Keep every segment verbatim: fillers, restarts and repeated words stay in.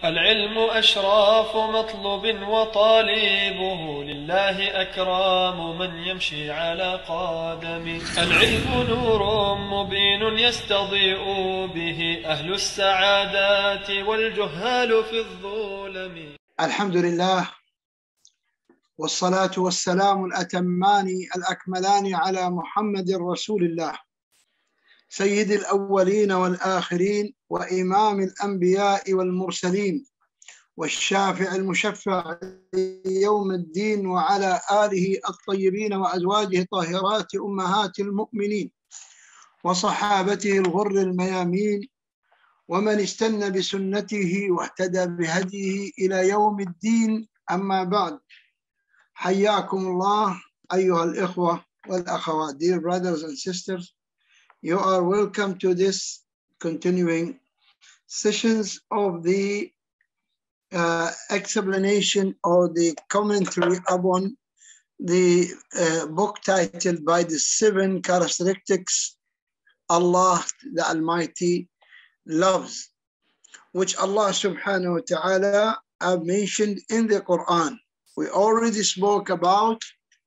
العلم أشراف مطلوب وطالبه لله أكرام من يمشي على قدمه. العلم نور مبين يستضيء به أهل السعادات والجهال في الظلم. الحمد لله والصلاة والسلام الأتمان الأكملان على محمد رسول الله سيد الأولين والآخرين وإمام الأنبياء والمرسلين والشافع المشفع يوم الدين، وعلى آله الطيبين وأزواجه الطاهرات أمهات المؤمنين وصحابته الغر الميامين ومن استنى بسنته واهتدى بهديه إلى يوم الدين. أما بعد، حياكم الله أيها الإخوة والأخوات. Dear brothers and sisters, you are welcome to this continuing sessions of the uh, explanation or the commentary upon the uh, book titled by the seven characteristics Allah the Almighty loves, which Allah subhanahu wa ta'ala have mentioned in the Quran. We already spoke about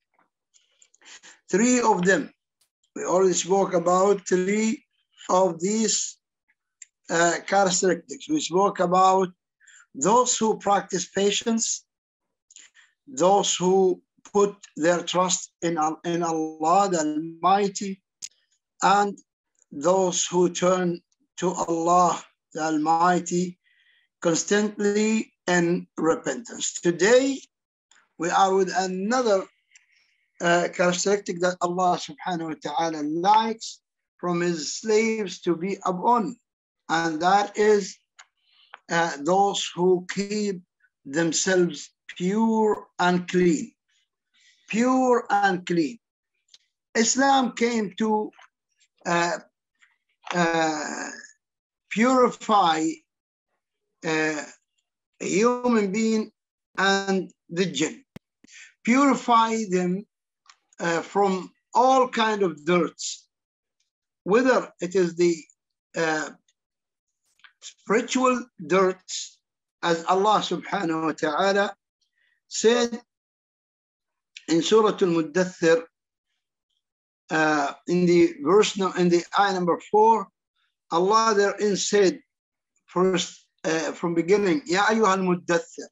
three of them. We already spoke about three of these uh, characteristics. We spoke about those who practice patience, those who put their trust in, in Allah the Almighty, and those who turn to Allah the Almighty constantly in repentance. Today, we are with another uh, characteristic that Allah subhanahu wa ta'ala likes from his slaves to be upon, and that is uh, those who keep themselves pure and clean. Pure and clean. Islam came to uh, uh, purify uh, a human being and the jinn. Purify them uh, from all kind of dirts, whether it is the uh, spiritual dirts, as Allah subhanahu wa ta'ala said in Surah Al-Muddathir, uh, in the verse, in the ayah number four, Allah therein said, first uh, from beginning, Ya ayyuha al-muddathir,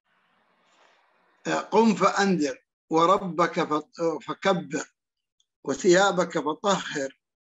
قم فأنذر وربك فكبر وثيابك فطهر.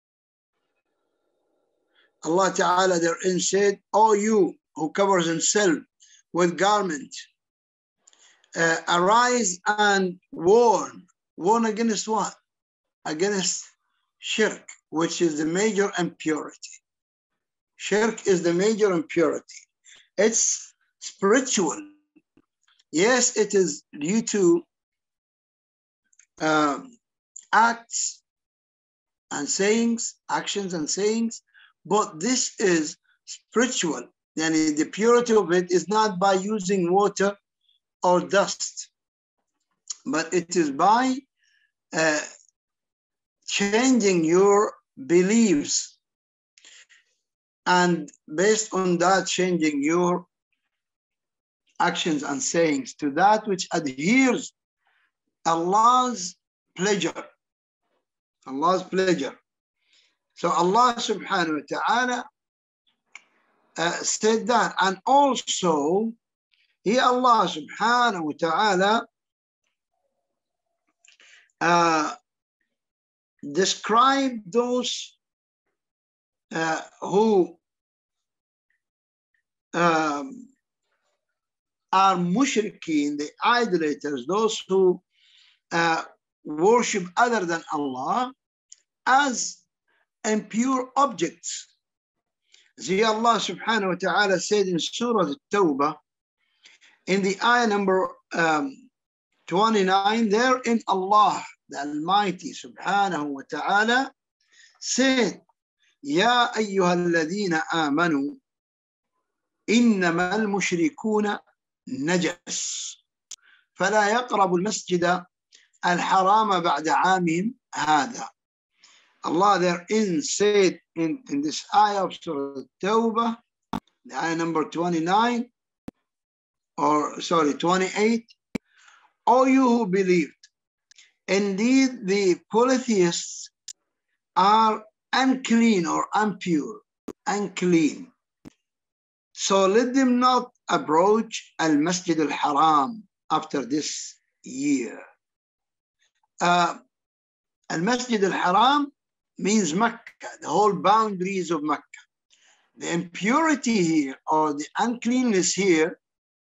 Allah Ta'ala therein said, O you who covers himself with garment, uh, arise and warn. Warn against what? Against shirk, which is the major impurity. Shirk is the major impurity. It's spiritual. Yes, it is due to um, acts and sayings, actions and sayings, but this is spiritual. And the purity of it is not by using water or dust, but it is by uh, changing your beliefs, and based on that, changing your actions and sayings to that which adheres Allah's pleasure. Allah's pleasure. So Allah subhanahu wa ta'ala uh, said that. And also, He, Allah subhanahu wa ta'ala, uh, described those uh, who um, are mushrikeen, the idolaters, those who uh, worship other than Allah, as impure objects. See, Allah subhanahu wa ta'ala said in Surah At-Tawbah, in the ayah number um, twenty-nine, therein Allah, the Almighty subhanahu wa ta'ala, said, Ya ayyuha alladhina amanu, innama al-mushrikuna najas, فلا يقربوا المسجد الحرام بعد عامهم هذا. Allah therein said in, in this ayah of Surah Tawbah, the ayah number twenty-nine, or sorry, twenty-eight. O you who believed, indeed the polytheists are unclean or impure, unclean. So let them not approach Al-Masjid Al-Haram after this year. Uh, Al-Masjid Al-Haram means Mecca, the whole boundaries of Mecca. The impurity here, or the uncleanness here,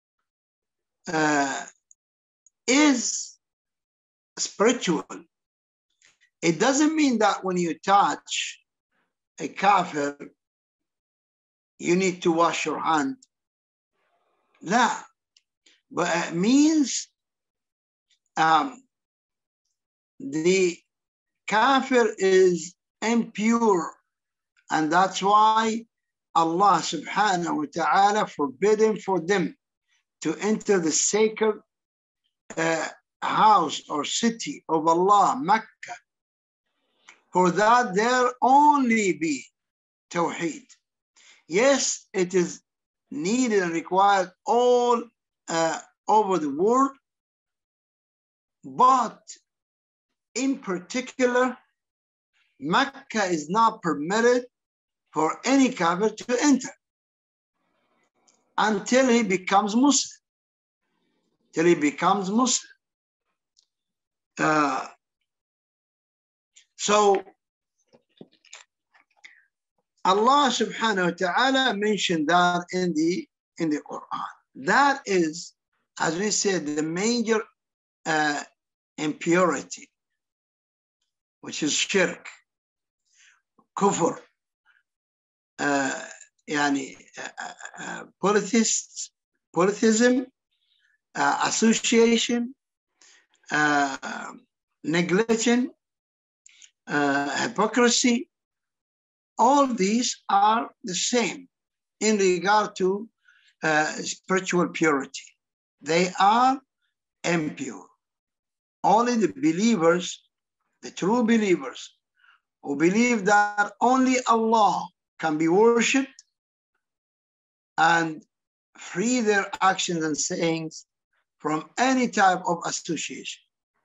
uh, is spiritual. It doesn't mean that when you touch a kafir, you need to wash your hand. La. But it means um, the kafir is impure, and that's why Allah subhanahu wa ta'ala forbidden for them to enter the sacred uh, house or city of Allah, Mecca. For that there only be Tawheed. Yes, it is needed and required all uh, over the world, but in particular, Mecca is not permitted for any kafir to enter until he becomes Muslim. Till he becomes Muslim. Uh, so Allah subhanahu wa ta'ala mentioned that in the in the Quran. That is, as we said, the major uh, impurity, which is shirk, kufr, uh, yani, uh, uh, polytheists, polytheism, uh, association, uh, negligence, uh, hypocrisy. All these are the same in regard to uh, spiritual purity. They are impure. Only the believers, the true believers, who believe that only Allah can be worshipped and free their actions and sayings from any type of association.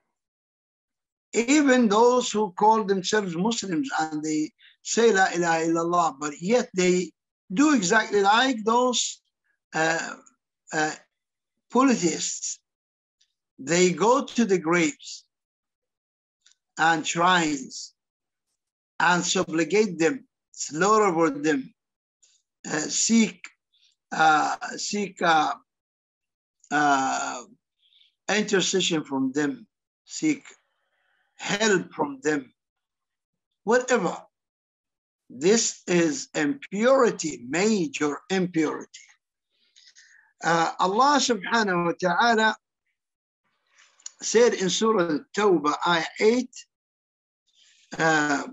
Even those who call themselves Muslims and they say La ilaha illallah, but yet they do exactly like those uh, uh, polytheists. They go to the graves and shrines and supplicate them, slaughter them, uh, seek uh, seek uh, uh, intercession from them, seek help from them, whatever. This is impurity, major impurity. Uh, Allah subhanahu wa ta'ala said in Surah Tawbah, ayah eight, uh,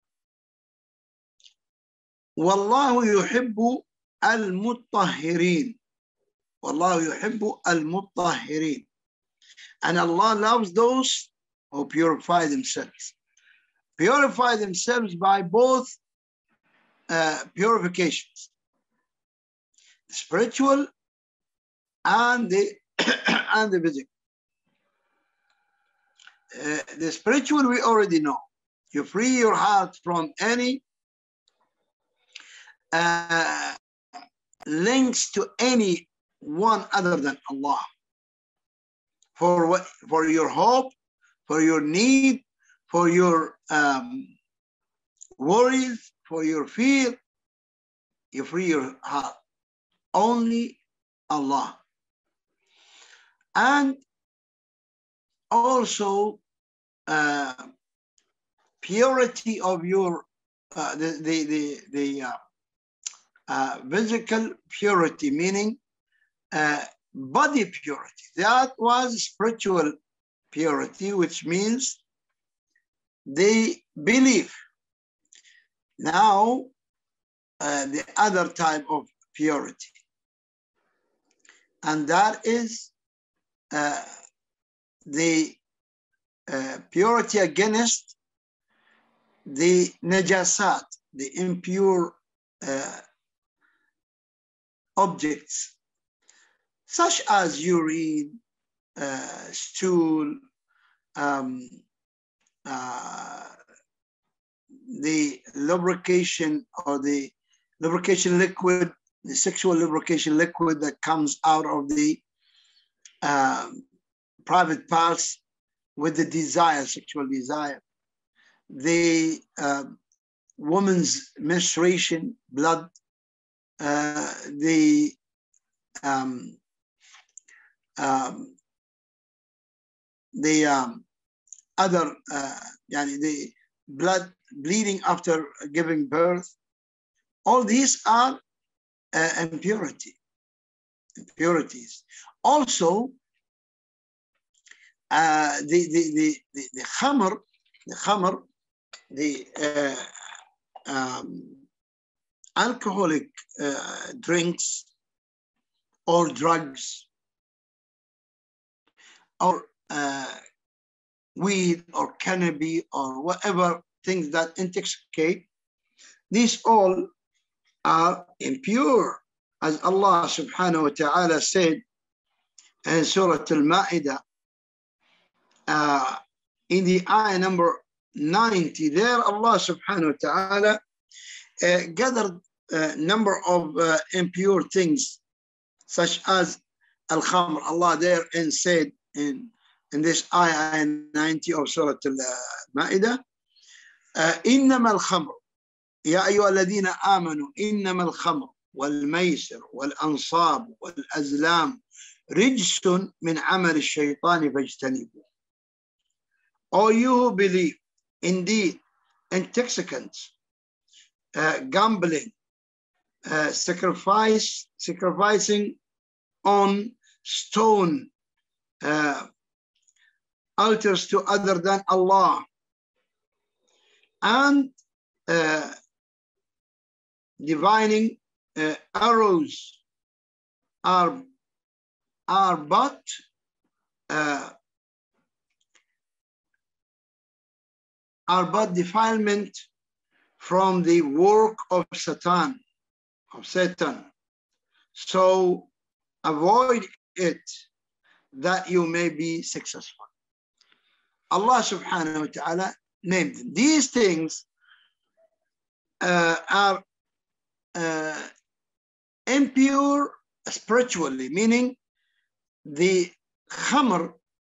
Wallahu yuhibbu al-muttahirin. Wallahu yuhibbu al-muttahirin. And Allah loves those who purify themselves. Purify themselves by both uh, purifications, the spiritual and the, and the physical. Uh, the spiritual we already know. You free your heart from any uh, links to any one other than Allah. For what? For your hope, for your need, for your um, worries, for your fear, you free your heart. Only Allah. And also uh, purity of your uh, the the the, the uh, uh, physical purity, meaning uh, body purity. That was spiritual purity, which means they believe. Now uh, the other type of purity, and that is uh, the uh, purity against the najasat, the impure uh, objects, such as urine, uh, stool, um, uh, the lubrication or the lubrication liquid, the sexual lubrication liquid that comes out of the um, private parts with the desire, sexual desire. The uh, woman's menstruation, blood, uh, the um, um, the um, other, uh, yani the blood bleeding after giving birth. All these are uh, impurity, impurities. Also, uh, the, the, the, the, the khamr, the khamr, the uh, um, alcoholic uh, drinks or drugs or uh, weed or cannabis or whatever things that intoxicate, these all are impure. As Allah subhanahu wa ta'ala said in Surah Al-Ma'idah, uh, in the ayah number ninety, there Allah subhanahu wa ta'ala uh, gathered a number of uh, impure things, such as al-khamr. Allah there and said in, in this ayah ninety of Surah Al-Ma'idah, إنما الخمر يا أيها الذين آمنوا إنما الخمر والميسر والأنصاب والأزلام رجس من عمل الشيطان فاجتنبوه. All you who believe, indeed, intoxicants, uh, gambling, uh, sacrifice, sacrificing on stone uh, altars to other than Allah, and uh, divining uh, arrows are, are but uh, are but defilement from the work of Satan, of Satan. So avoid it that you may be successful. Allah subhanahu wa ta'ala named them. These things uh, are uh, impure spiritually, meaning the khamr,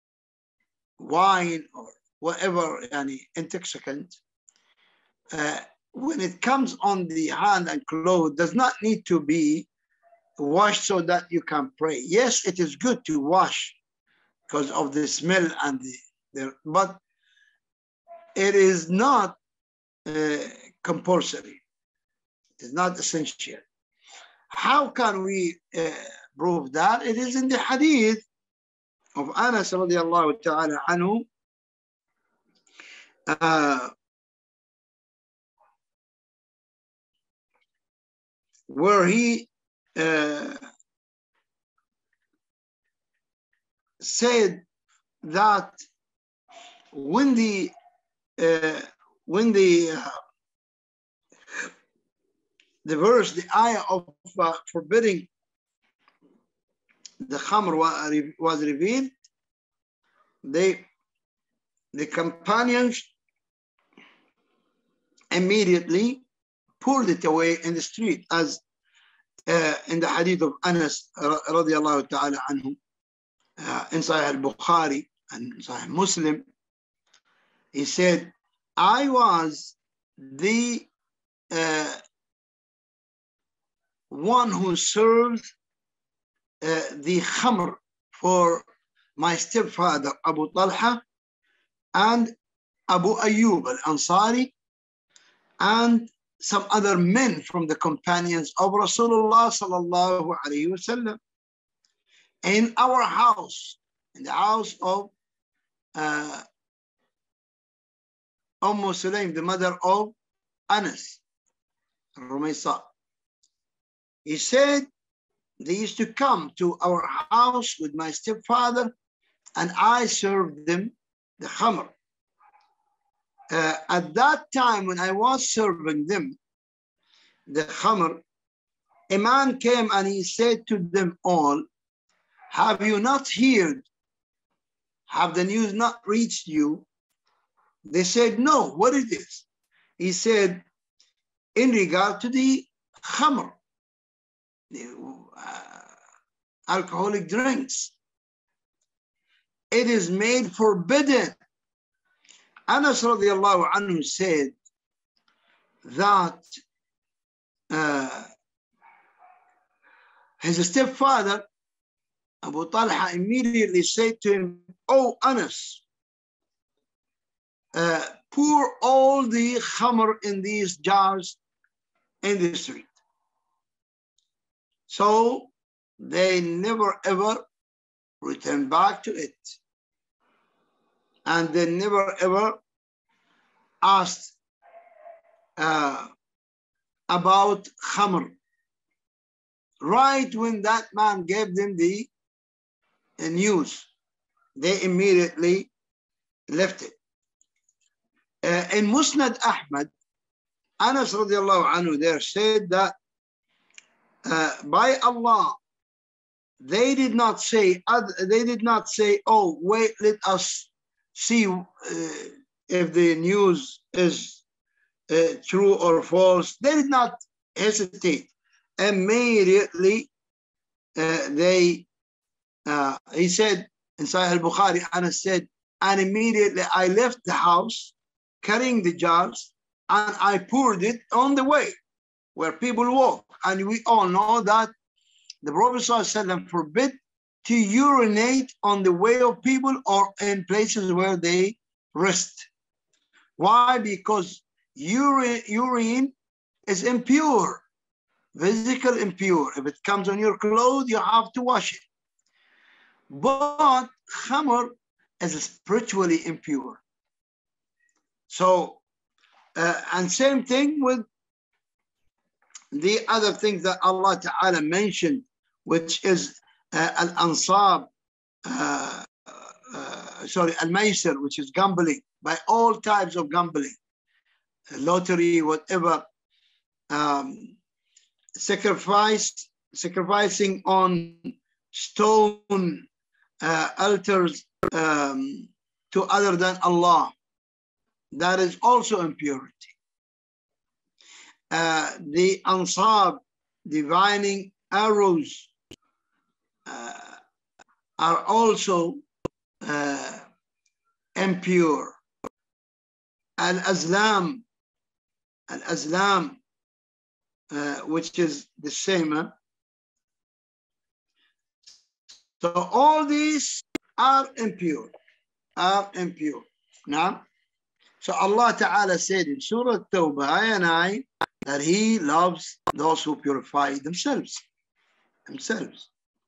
wine or whatever yani, intoxicant, uh, when it comes on the hand and clothes, does not need to be washed so that you can pray. Yes, it is good to wash because of the smell and the, the but it is not uh, compulsory. It is not essential. How can we uh, prove that? It is in the hadith of Anas radiallahu ta'ala anhu, uh, where he uh, said that when the uh, when the uh, the verse, the ayah of uh, forbidding the khamr was revealed, they the companions immediately pulled it away in the street, as uh, in the hadith of Anas radiallahu ta'ala anhu, uh, in Sahih al-Bukhari and Sahih Muslim. He said, I was the uh, one who served uh, the khamr for my stepfather Abu Talha and Abu Ayyub al-Ansari and some other men from the companions of Rasulullah sallallahu alayhi wasallam in our house, in the house of uh, Umm Sulaim, the mother of Anas, Rumaysa. He said they used to come to our house with my stepfather and I served them the khamr. Uh, at that time when I was serving them the khamr, a man came and he said to them all, have you not heard? Have the news not reached you? They said, no, what is this? He said, in regard to the khamr, the uh, alcoholic drinks, it is made forbidden. Anas radiallahu anhu said that uh, his stepfather, Abu Talha, immediately said to him, oh, Anas, uh, pour all the khamr in these jars in the street. So they never ever returned back to it. And they never ever asked uh, about khamr. Right when that man gave them the, the news, they immediately left it. Uh, in Musnad Ahmad, Anas radiallahu anhu there said that uh, by Allah, they did not say, uh, they did not say, oh, wait, let us see uh, if the news is uh, true or false. They did not hesitate. Immediately, uh, they, uh, he said in Sahih al-Bukhari, Anas said, and immediately I left the house carrying the jars and I poured it on the way where people walk. And we all know that the Prophet ﷺ forbid to urinate on the way of people or in places where they rest. Why? Because urine, urine is impure, physical impure. If it comes on your clothes, you have to wash it. But khamr is spiritually impure. So, uh, and same thing with the other things that Allah Ta'ala mentioned, which is uh, al-ansab, uh, uh, sorry, al-maysir, which is gambling, by all types of gambling, lottery, whatever, um, sacrifice, sacrificing on stone uh, altars um, to other than Allah. That is also impurity. Uh, the ansab, divining arrows, uh, are also uh, impure. Al-azlam, al-azlam, uh, which is the same. Huh? So all these are impure, are impure. Now, so Allah Ta'ala said in Surah Tawbah, ayah nine, that He loves those who purify themselves. themselves.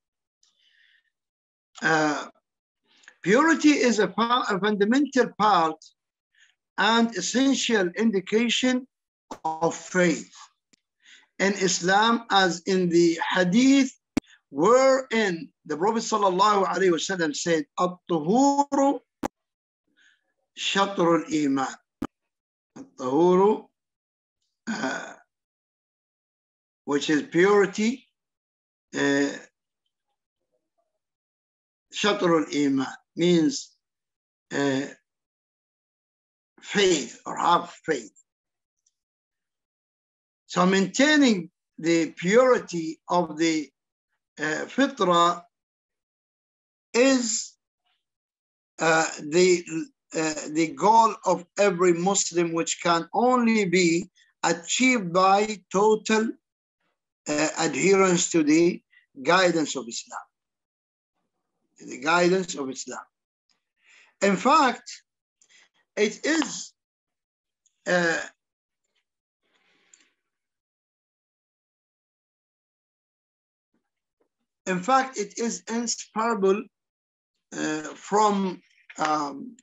Uh, purity is a, a fundamental part and essential indication of faith in Islam, as in the hadith wherein the Prophet sallallahu alaihi wasallam said, "At-tuhuru shatrul iman." At-tuhuru, uh, which is purity, uh, shatrul iman means uh, faith or have faith. So maintaining the purity of the uh, fitra is uh, the uh, the goal of every Muslim, which can only be achieved by total uh, adherence to the guidance of Islam. The guidance of Islam. In fact, it is uh, in fact, it is inseparable uh, from um,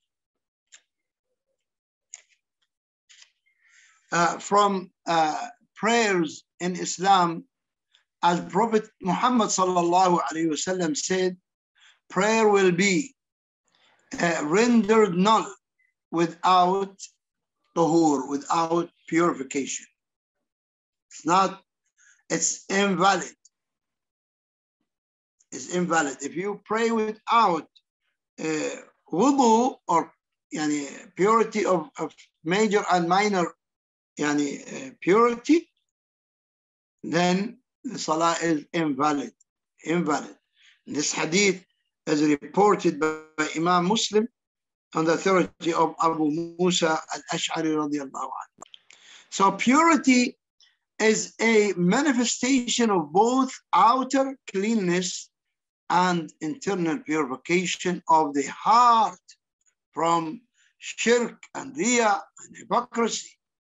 uh, from uh, prayers in Islam, as Prophet Muhammad sallallahu alaihi wasallam said, prayer will be uh, rendered null without tahur, without purification. It's not, it's invalid. is invalid. If you pray without uh, wudu or yani, purity of, of major and minor yani, uh, purity, then the salah is invalid. Invalid. This hadith is reported by Imam Muslim on the authority of Abu Musa al-Ash'ari radiallahu anhu. So purity is a manifestation of both outer cleanness and internal purification of the heart from shirk and riyah and hypocrisy.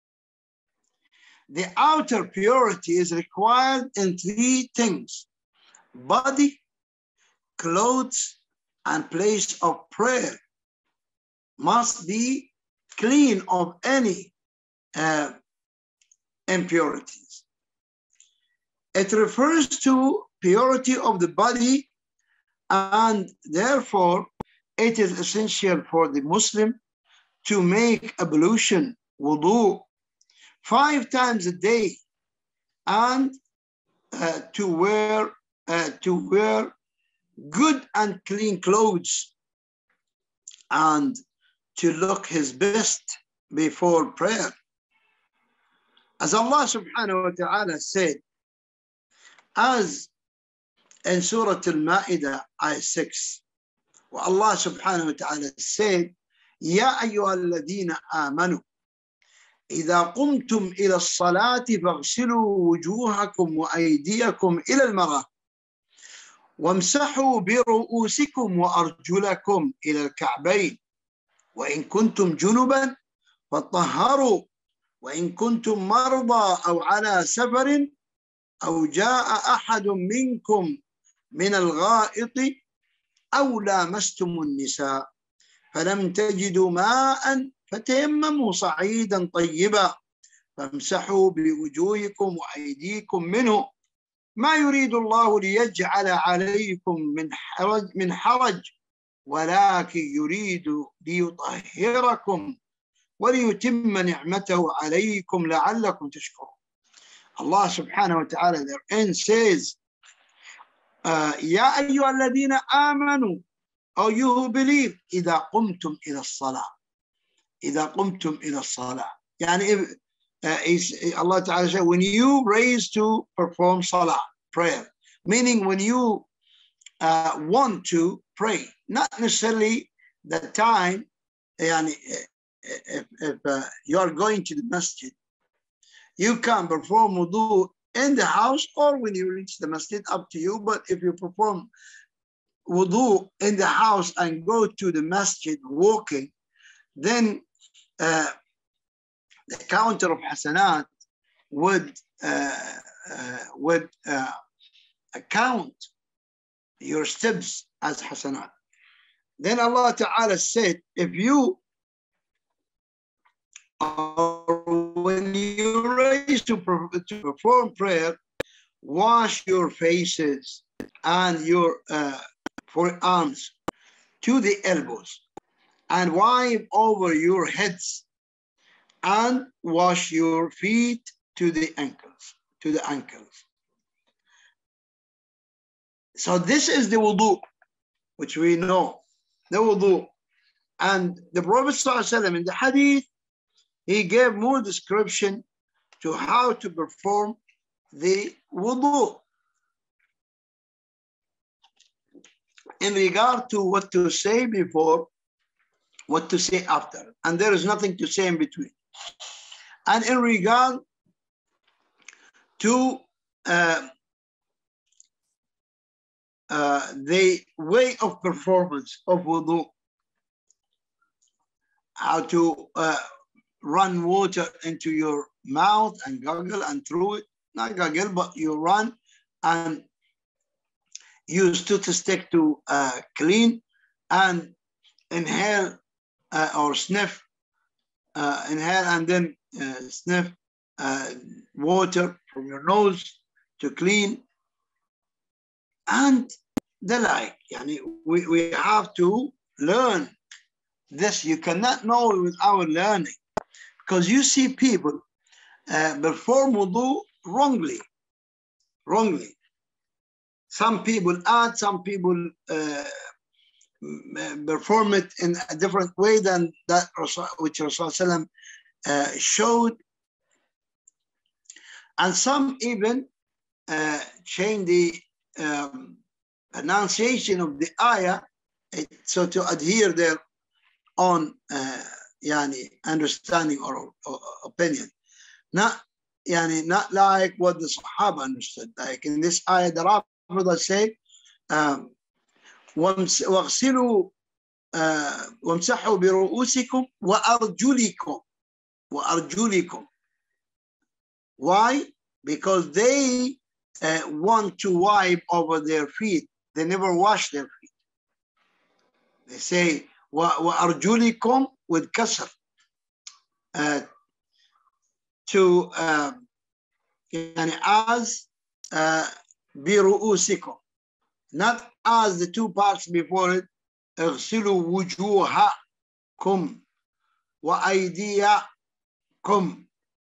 The outer purity is required in three things: body, clothes, and place of prayer must be clean of any uh, impurities. It refers to purity of the body, and therefore it is essential for the Muslim to make ablution, wudu, five times a day, and uh, to wear uh, to wear good and clean clothes, and to look his best before prayer. As Allah subhanahu wa ta'ala said, as in Surah Al-Ma'idah, ayah six, where Allah subhanahu wa ta'ala said, يا أيها الذين آمنوا إذا قمتم إلى الصلاة فاغسلوا وجوهكم وأيديكم إلى المرافق وامسحوا برؤوسكم وأرجلكم إلى الكعبين وإن كنتم جنبا فطهروا وإن كنتم مرضى أو على سفر أو جاء أحد منكم من الغائط أو لامستم النساء فلم تجدوا ماء فتيمموا صعيدا طيبا فامسحوا بوجوهكم وأيديكم منه ما يريد الله ليجعل عليكم من حرج من حرج ولكن يريد ليطهركم وليتم نعمته عليكم لعلكم تشكرون. Allah subhanahu wa ta'ala therein says, يا أيها الذين آمنوا, or you who believe, إذا قمتم إلى الصلاة إذا قمتم إلى الصلاة. يعني uh, Allah ta'ala said, when you raise to perform salah, prayer, meaning when you uh, want to pray, not necessarily the time, يعني, if, if uh, you are going to the masjid, you can perform wudu in the house or when you reach the masjid, up to you. But if you perform wudu in the house and go to the masjid walking, then uh, the counter of hasanat would uh, uh, would uh, count your steps as hasanat. Then Allah Ta'ala said, if you or when you raise to, to perform prayer, wash your faces and your uh, forearms to the elbows, and wipe over your heads, and wash your feet to the ankles, to the ankles. So this is the wudu, which we know, the wudu. And the Prophet ﷺ in the hadith, he gave more description to how to perform the wudu in regard to what to say before, what to say after, and there is nothing to say in between. And in regard to uh, uh, the way of performance of wudu, how to uh, run water into your mouth and gargle and through it, not gargle, but you run and use toothstick to uh, clean, and inhale uh, or sniff, uh, inhale and then uh, sniff uh, water from your nose to clean, and the like. Yani we, we have to learn this. You cannot know without learning. Because you see people uh, perform wudu wrongly, wrongly. Some people add, some people uh, perform it in a different way than that which Rasulullah uh, showed. And some even uh, change the um, pronunciation of the ayah so to adhere their own uh, yani, understanding or, or opinion. Not, yani, not like what the Sahaba understood. Like in this ayah, the Rafida say, um, وَاغْسِلُوا وَامْسَحُوا بِرُؤُوسِكُمْ وَأَرْجُلِكُمْ وَأَرْجُلِكُمْ. Why? Because they uh, want to wipe over their feet. They never wash their feet. They say, وَأَرْجُلِكُمْ with kasr. Uh, to, uh, as uh, بِرُؤُوسِكُمْ. Not as the two parts before it, اغسلوا وجوهكم وأيديكم.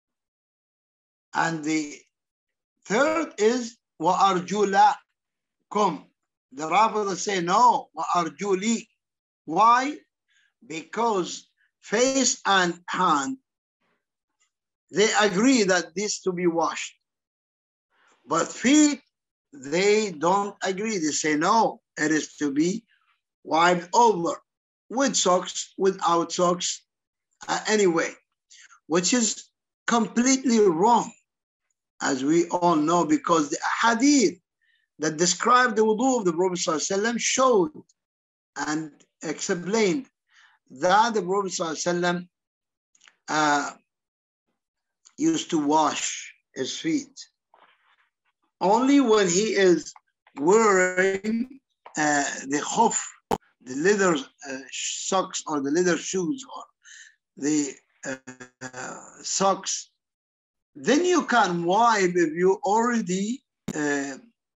And the third is وأرجلكم. The Rafida say no, وأرجلي. Why? Because face and hand, they agree that this to be washed. But feet, they don't agree. They say no, it is to be wiped over with socks, without socks, uh, anyway, which is completely wrong, as we all know, because the hadith that described the wudu of the Prophet ﷺ showed and explained that the Prophet ﷺ uh, used to wash his feet only when he is wearing uh, the khuf, the leather uh, socks or the leather shoes or the uh, uh, socks. Then you can wipe if you already uh,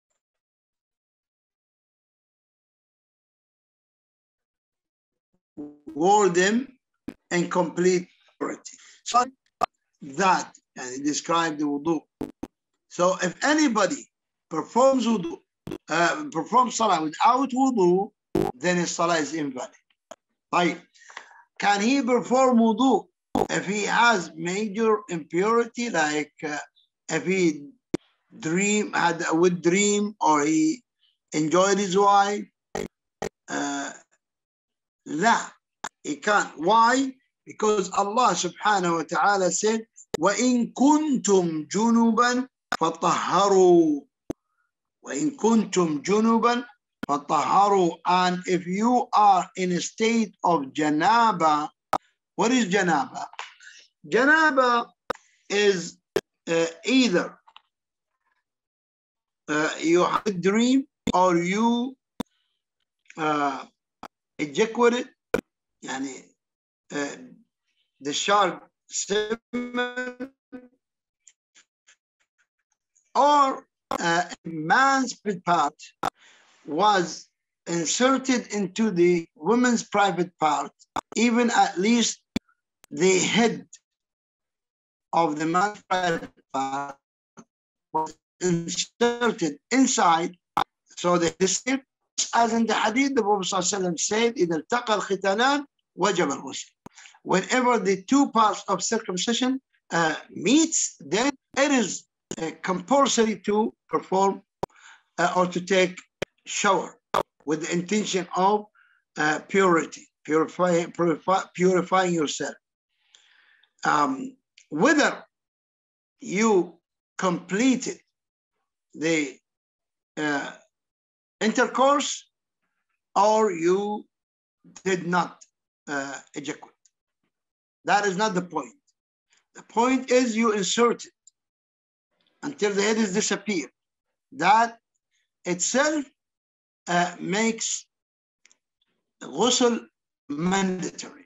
wore them in complete purity. So that, and he described the wudu. So if anybody performs wudu, uh, performs salah without wudu, then his salah is invalid. Right? Can he perform wudu if he has major impurity, like uh, if he dream had a wet dream or he enjoyed his wife? Uh, la, he can't. Why? Because Allah subhanahu wa ta'ala said, وَإِن كُنْتُمْ جُنُبًا فَطَهَّرُوا. وَإِن كُنْتُمْ جُنُبًا فَطَهَّرُوا. And if you are in a state of janaba, what is janaba? Janaba is uh, either uh, you have a dream or you uh, ejaculate, yani, uh, the shark semen, or uh, a man's private part was inserted into the woman's private part, even at least the head of the man's private part was inserted inside. So the same as in the hadith, the Prophet ﷺ said, إِذَا الْتَقَى الْخِتَانَانِ وَجَبَ الْغُسْلُ. Whenever the two parts of circumcision uh, meets, then it is uh, compulsory to perform uh, or to take shower with the intention of uh, purity, purify, purify, purifying yourself. Um, whether you completed the uh, intercourse or you did not uh, ejaculate. That is not the point. The point is you insert it until the head is disappeared. That itself uh, makes ghusl mandatory.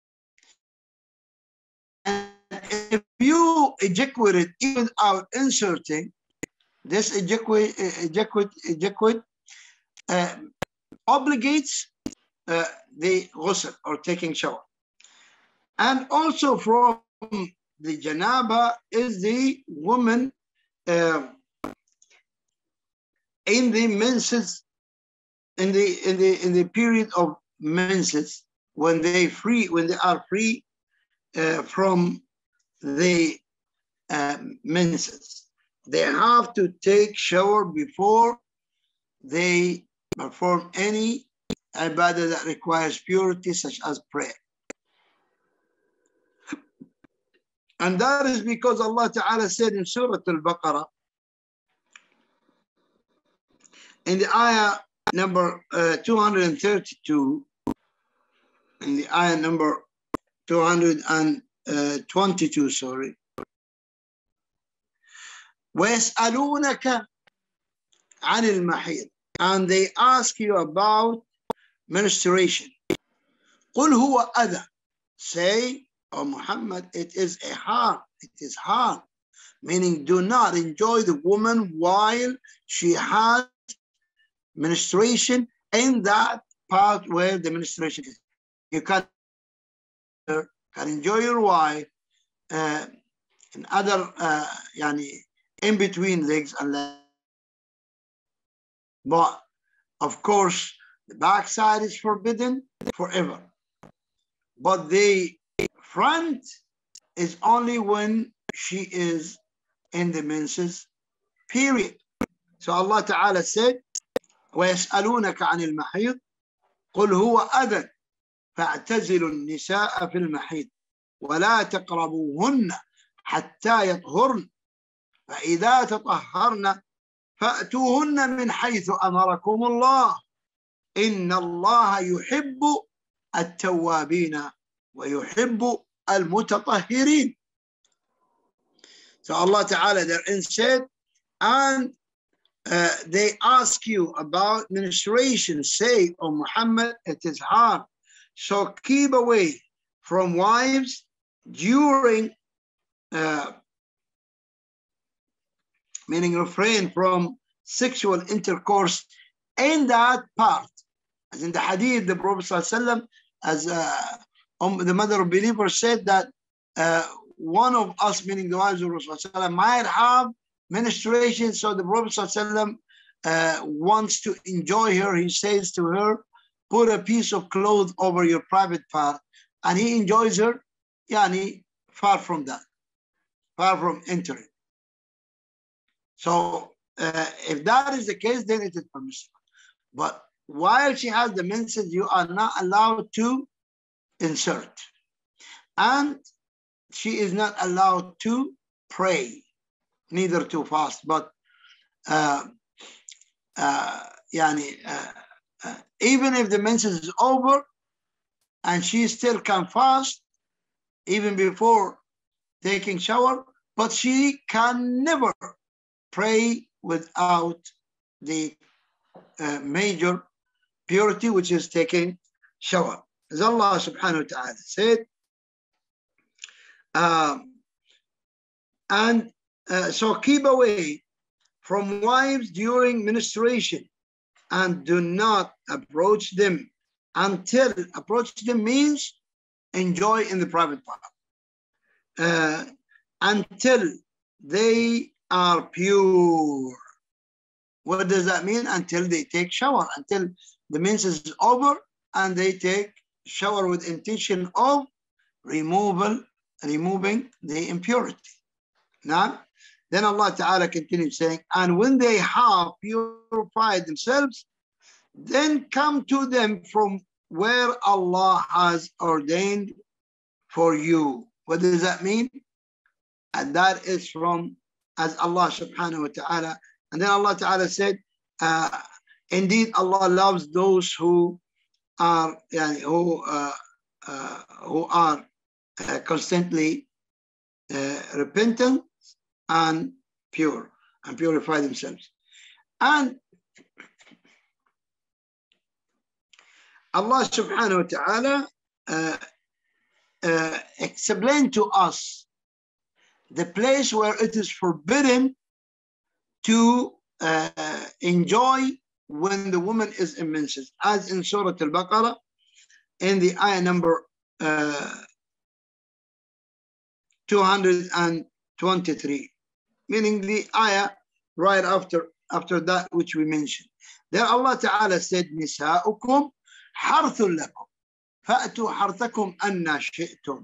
And if you ejaculate even without inserting, this ejaculate, ejaculate, ejaculate uh, obligates uh, the ghusl or taking shower. And also from the janaba is the woman uh, in the menses, in the in the in the period of menses, when they free, when they are free uh, from the uh, menses, they have to take shower before they perform any ibadah that requires purity, such as prayer. And that is because Allah Ta'ala said in Surah Al-Baqarah, in the ayah number uh, two hundred thirty-two, in the ayah number two hundred twenty-two, sorry, وَيَسْأَلُونَكَ عَنِ الْمَحِيضِ, and they ask you about menstruation. قُلْ هُوَ أَذًى, say, O Muhammad, it is a harm, it is harm, meaning do not enjoy the woman while she has menstruation in that part where the menstruation is. You can, can enjoy your wife uh, in other, uh, yani, in between legs and legs. But of course, the backside is forbidden forever. But the front is only when she is in the menses, period. So Allah Ta'ala said, وَيَسْأَلُونَكَ عَنِ الْمَحِيضِ قُلْ هُوَ أَذًى فَاعْتَزِلُوا النِّسَاءَ فِي الْمَحِيضِ وَلَا تَقْرَبُوهُنَّ حَتَّى يَطْهُرْنَ فَإِذَا تَطَهَّرْنَ فَأْتُوهُنَّ مِنْ حَيْثُ أَمَرَكُمُ اللَّهُ إِنَّ اللَّهَ يُحِبُّ التَّوَّابِينَ وَيُحِبُّ الْمُتَطَهِّرِينَ. So Allah Ta'ala therein said, and uh, they ask you about menstruation, say, O Muhammad, it is hard. So keep away from wives during, uh, meaning refrain from sexual intercourse in that part. As in the hadith, the Prophet ﷺ, as uh, um, the mother of believers said that uh, one of us, meaning the wives of Rasulullah, might have menstruation. So the Prophet ﷺ, uh, wants to enjoy her. He says to her, put a piece of cloth over your private part. And he enjoys her, yani, far from that, far from entering. So uh, if that is the case, then it is permissible. But while she has the menses, you are not allowed to insert. And she is not allowed to pray, neither to fast. But uh, uh, yani, uh, uh, even if the menses is over and she still can fast, even before taking shower, but she can never pray without the uh, major purity, which is taking shower. As Allah subhanahu wa ta'ala said, um, and uh, so keep away from wives during menstruation and do not approach them until, approach them means enjoy in the private part, uh, until they are pure. What does that mean? Until they take shower, until the menses is over and they take shower with intention of removal, removing the impurity. Now, then Allah Ta'ala continues saying, and when they have purified themselves, then come to them from where Allah has ordained for you. What does that mean? And that is from, as Allah Subhanahu wa Ta'ala, and then Allah Ta'ala said, uh, indeed Allah loves those who are, yani, who, uh, uh, who are uh, constantly uh, repentant and pure, and purify themselves. And Allah Subhanahu wa Ta'ala uh, uh, explained to us the place where it is forbidden to uh, enjoy when the woman is in menses, as in Surah Al-Baqarah, in the ayah number uh, two hundred twenty-three, meaning the ayah right after after that which we mentioned. There Allah Ta'ala said, نِسَاؤُكُمْ حَرْثٌ لَكُمْ فَأْتُوا حَرْثَكُمْ أَنَّا شِئْتُمْ.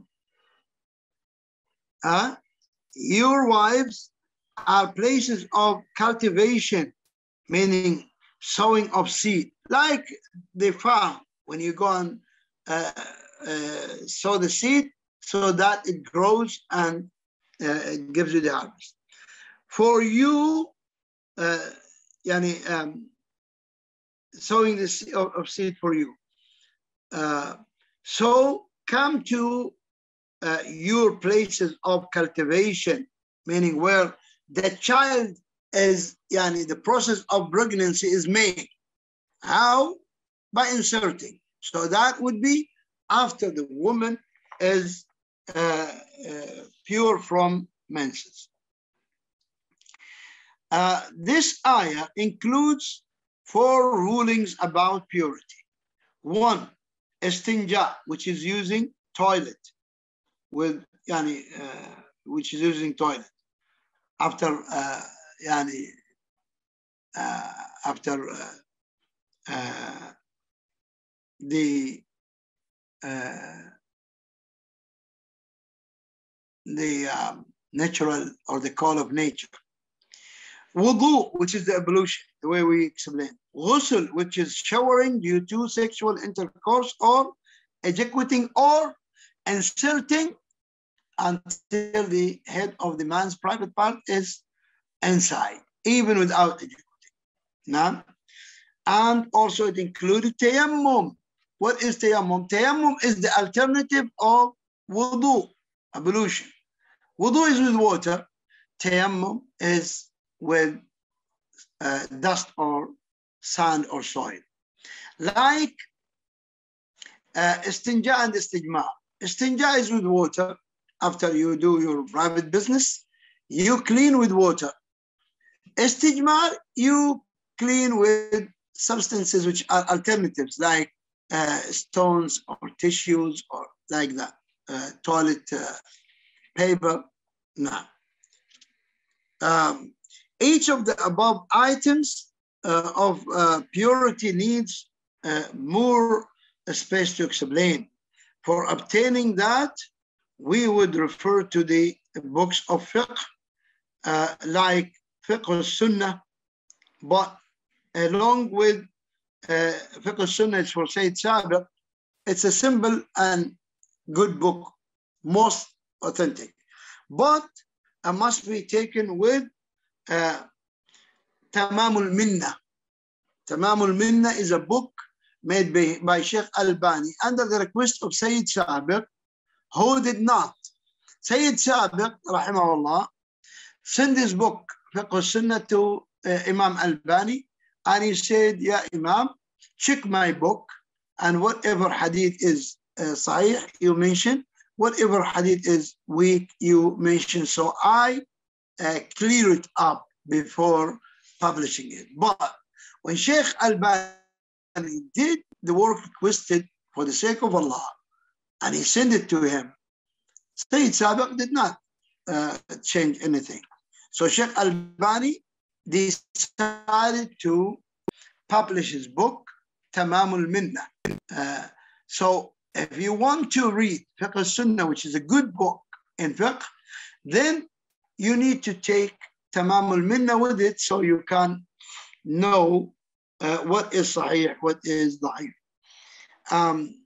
Uh, your wives are places of cultivation, meaning sowing of seed, like the farm, when you go and uh, uh, sow the seed so that it grows and uh, it gives you the harvest. For you, uh, yani, um, sowing the seed of, of seed for you. Uh, so come to uh, your places of cultivation, meaning where the child is, yani, the process of pregnancy is made. How? By inserting. So that would be after the woman is uh, uh, pure from menses. Uh, this ayah includes four rulings about purity. One, istinja, which is using toilet with, yani, uh, which is using toilet after, uh, yani, uh, after uh, uh, the uh, the um, natural or the call of nature. Wudu, which is the ablution, the way we explain. Ghusl, which is showering due to sexual intercourse or ejaculating or inserting until the head of the man's private part is inside, even without ejaculating. Now, and also it included tayammum. What is tayammum? Tayammum is the alternative of wudu, ablution. Wudu is with water. Tayammum is with uh, dust or sand or soil. Like uh, istinja and istijma. Istinja is with water. After you do your private business, you clean with water. Istijma, you clean with substances which are alternatives, like uh, stones or tissues or like that, uh, toilet uh, paper. No. Um, each of the above items uh, of uh, purity needs uh, more space to explain. For obtaining that, we would refer to the books of fiqh, uh, like fiqh al-sunnah, but along with uh, fiqh al-sunnah, it's for Sayyid Sabiq, it's a simple and good book, most authentic. But it must be taken with uh, Tamamul Minna. Tamamul Minna is a book made by, by Sheikh Albani under the request of Sayyid Sabiq, who did not. Sayyid Sabiq, rahimahullah, sent this book, Fiqh al-Sunnah, to uh, Imam Albani, and he said, Ya Imam, check my book, and whatever hadith is uh, sahih, you mention, whatever hadith is weak, you mention. So I uh, clear it up before publishing it. But when Sheikh Albani did the work requested for the sake of Allah, and he sent it to him, Sayyid Sabiq did not uh, change anything. So Sheikh Albani decided to publish his book, Tamamul Minna. Uh, so if you want to read Fiqh al-Sunnah, which is a good book in fiqh, then you need to take Tamamul Minna with it so you can know uh, what is sahih, what is da'if. Um,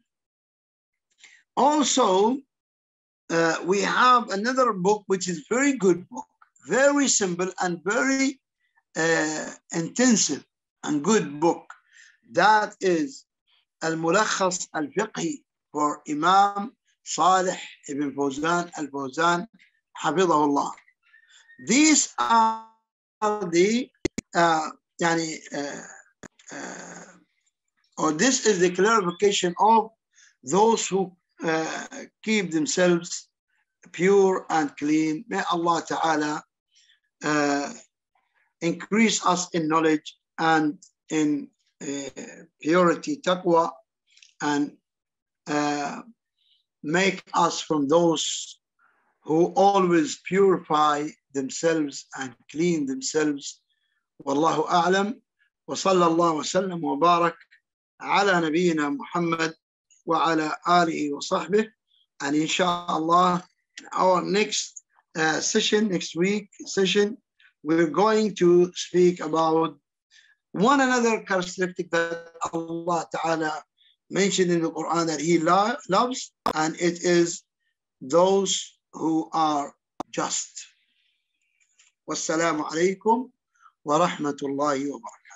also, uh, we have another book which is very good book, very simple and very uh, intensive and good book. That is Al-Mulakhas Al-Fiqhi for Imam Salih ibn Fawzan Al-Fawzan, Hafidhahullah. These are the, uh, yani, uh, uh, or this is the clarification of those who uh, keep themselves pure and clean. May Allah Ta'ala uh, increase us in knowledge and in uh, purity, taqwa, and uh, make us from those who always purify themselves and clean themselves والله أعلم وصلى الله وسلم وبارك على نبينا محمد وعلى آله وصحبه. And inshallah, our next uh, session, next week session, we're going to speak about one another characteristic that Allah Ta'ala mentioned in the Quran that He lo loves, and it is those who are just. Wassalamu alaikum wa rahmatullahi wa barakatuh.